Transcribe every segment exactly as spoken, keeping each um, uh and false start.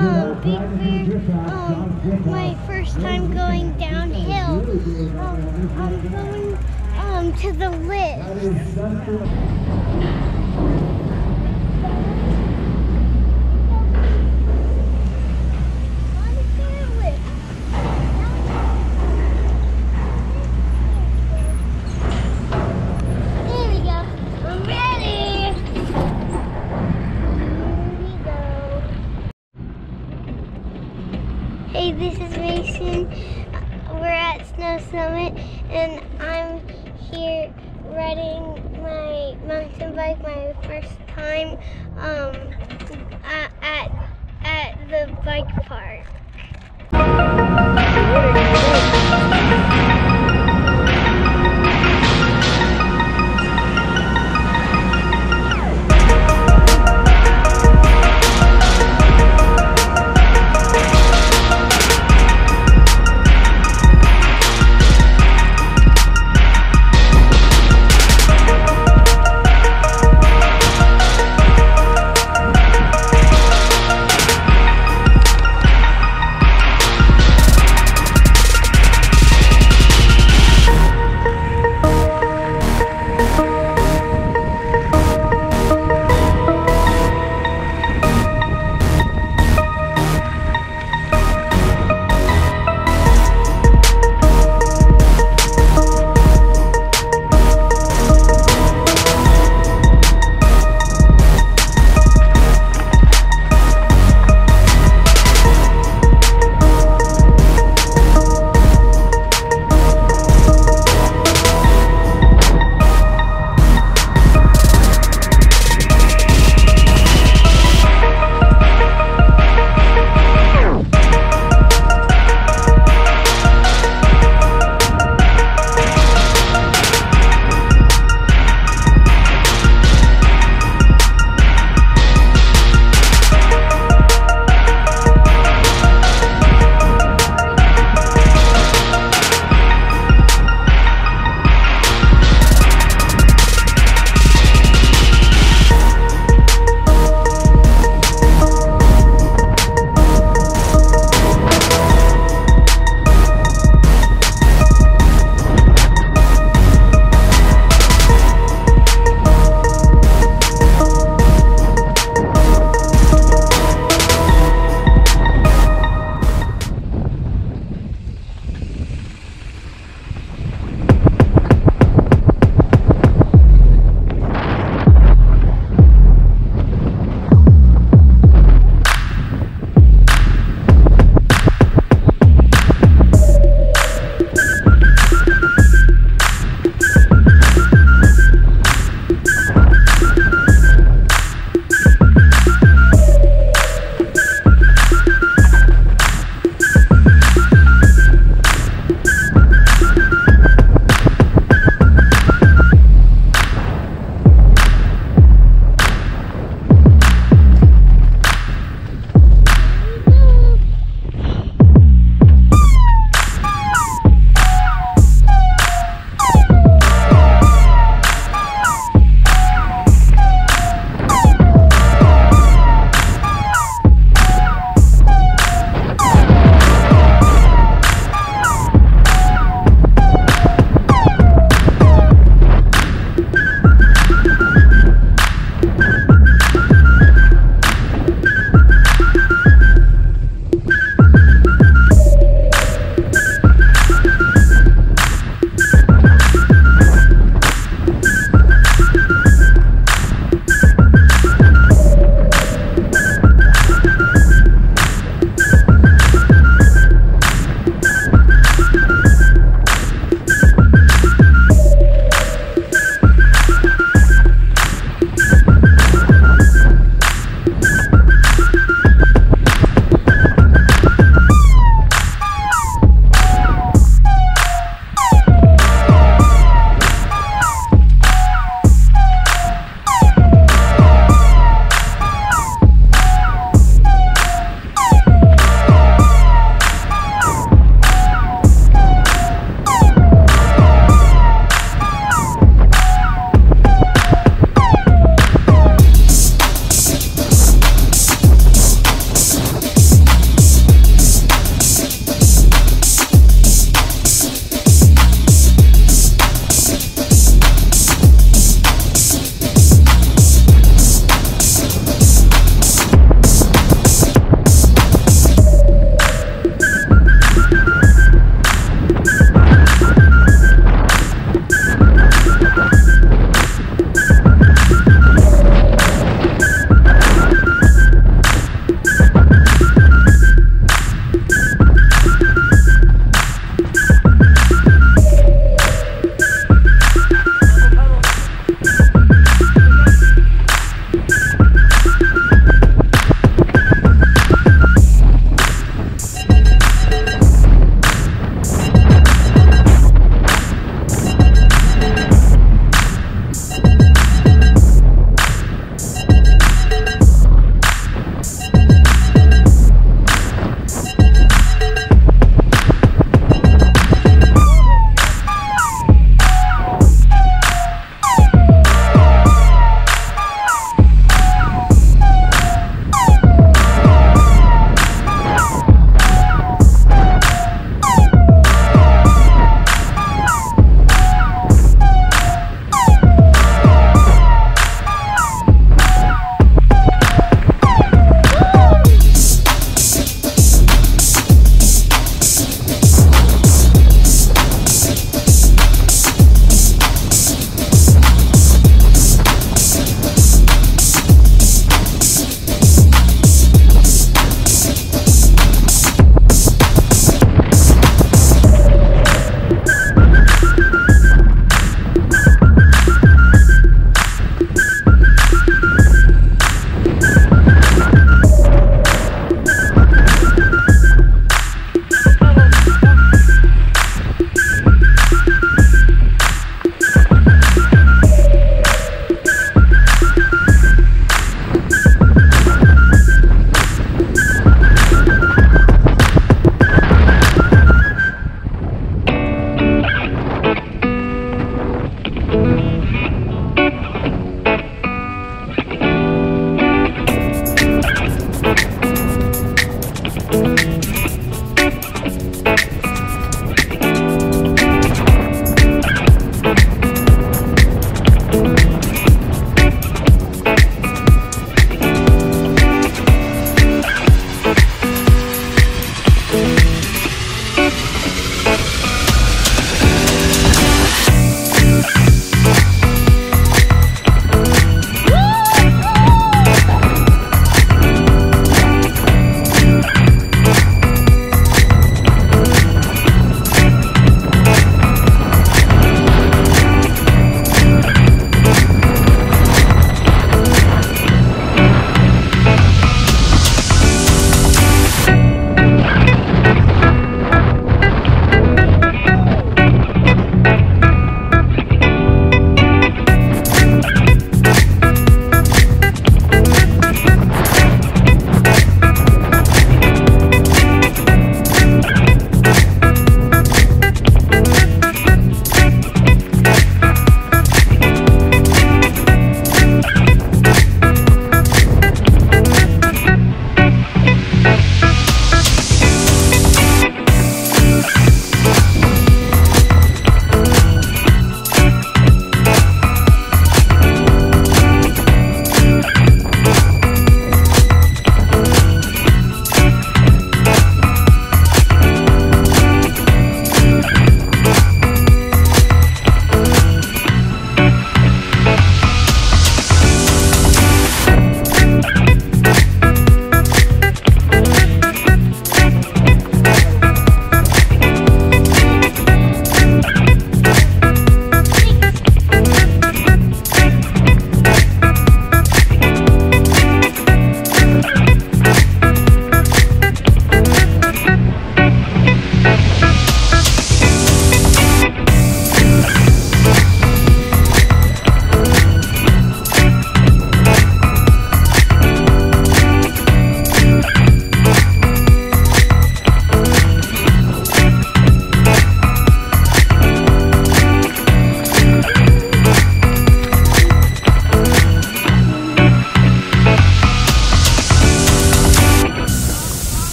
um, Big Bear, um, my first time going downhill. Um, I'm going um, to the lift. Hey, this is Mason. We're at Snow Summit, and I'm here riding my mountain bike, my first time um, at, at, at the bike park.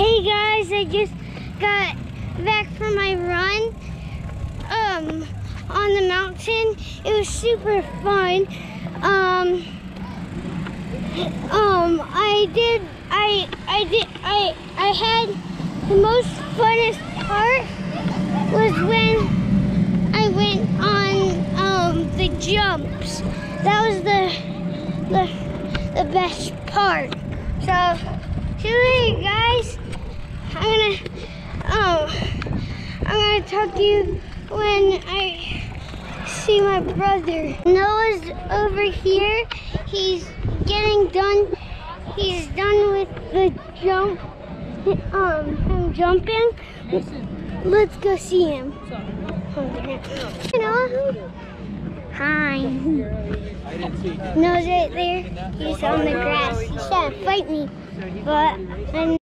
Hey guys, I just got back from my run um, on the mountain. It was super fun. Um, um, I did, I, I did, I, I had the most funnest part was when I went on um, the jumps. That was the, the, the best part. So, see you later, guys. I'm gonna, um, I'm gonna talk to you when I see my brother. Noah's over here. He's getting done. He's done with the jump. Um, him jumping. Let's go see him. Hey, Noah. Hi. Noah's right there. He's on the grass. He's trying to fight me, but I'm